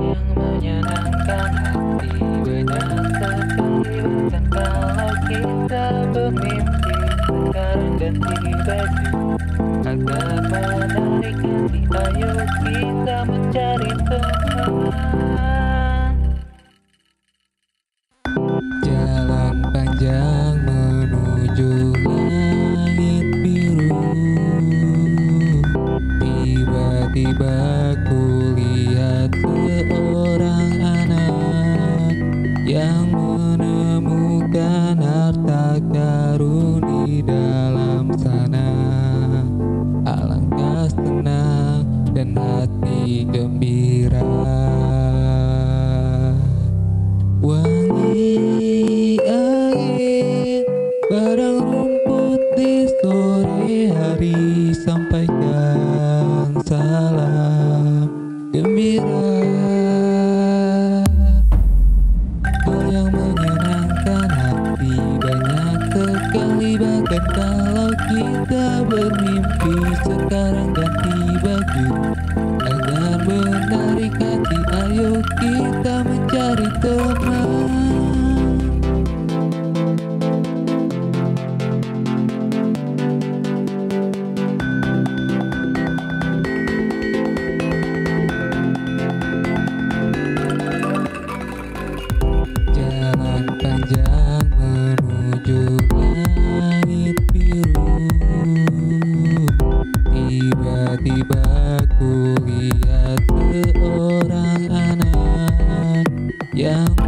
yang menyenangkan hati. Banyak sekali bahkan kalau kita bermimpi. Sekarang ganti baju agar menarik hati. Ayo kita mencari teman. Jalan panjang menuju langit biru. Tiba-tiba kulihat seorang anak yang menemukan harta karun di dalam sana. Alangkah senang dan hati gembira. Wangi angin barang rumput di sore hari, sampaikan salam gembira. Hal yang menyenangkan hati banyak sekali, bahkan kalau kita bermimpi. Sekarang ganti baju agar menarik hati. Ayo kita mencari teman. Jalan panjang menuju langit biru. Tiba-tiba kulihat seorang anak yang